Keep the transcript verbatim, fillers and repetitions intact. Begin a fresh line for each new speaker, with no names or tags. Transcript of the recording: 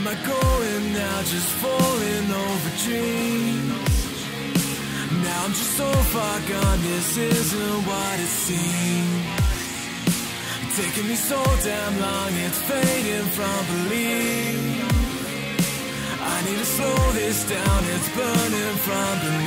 am I going now? Just falling over dreams. Now I'm just so far gone, this isn't what it seems. Taking me so damn long, it's fading from belief. I need to slow this down, it's burning from beneath.